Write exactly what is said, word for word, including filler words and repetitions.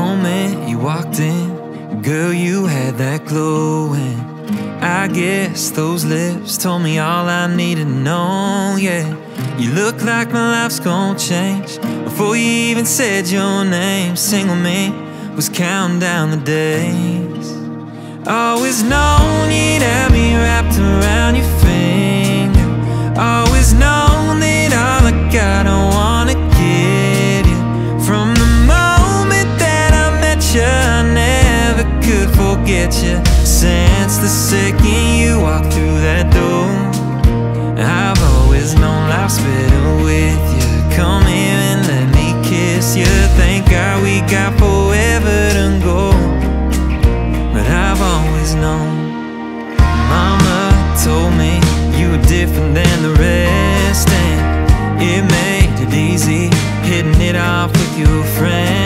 moment you walked in, girl, you had that glow, and I guess those lips told me all I needed to know, yeah. You look like my life's gonna change before you even said your name. Single me was counting down the days. Always known you'd have me wrapped around your finger. Always known that all I got I wanna give you. From the moment that I met you, I never could forget you. Since the second you walked through that door, I've always known life's better with you. Come here and let me kiss you. Thank God we got forever to go. But I've always known. Mama told me you were different than the rest, and it made it easy hitting it off with your friends.